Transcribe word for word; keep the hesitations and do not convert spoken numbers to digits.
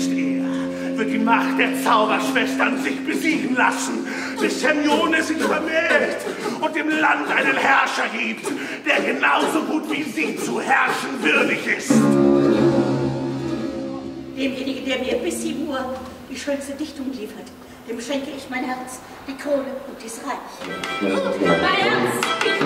Erst er wird die Macht der Zauberschwestern sich besiegen lassen, bis Hermione sich vermählt und dem Land einen Herrscher gibt, der genauso gut wie sie zu herrschen würdig ist. Demjenigen, der mir bis sieben Uhr die schönste Dichtung liefert, dem schenke ich mein Herz, die Krone und dies Reich. Mein Herz, die